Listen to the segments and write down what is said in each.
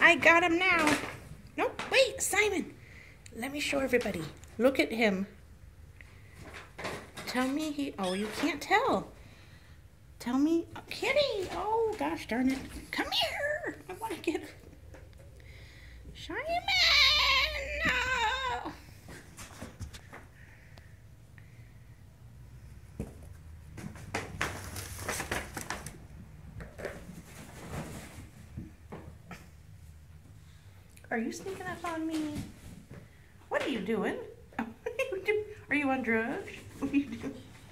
I got him now. Nope, wait, Simon. Let me show everybody. Look at him. Tell me oh, you can't tell. Tell me, oh, Kitty. Oh, gosh darn it. Come here. I want to get her. Simon. Oh. Are you sneaking up on me? What are you doing? Are you on drugs? What are you doing?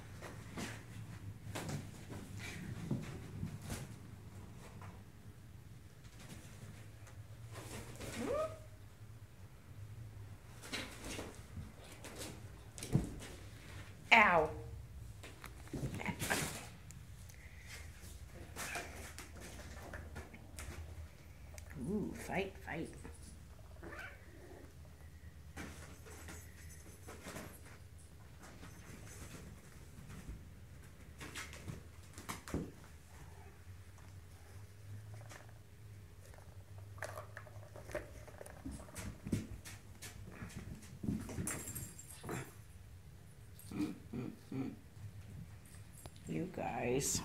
Ow. Ooh, fight, fight. You guys.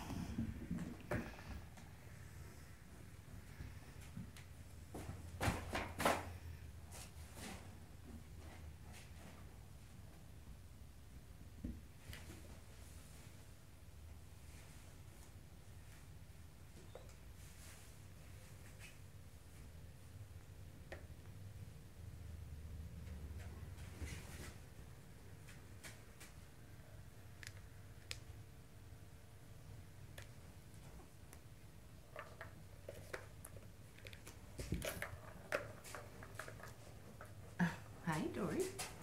Hi, Dory.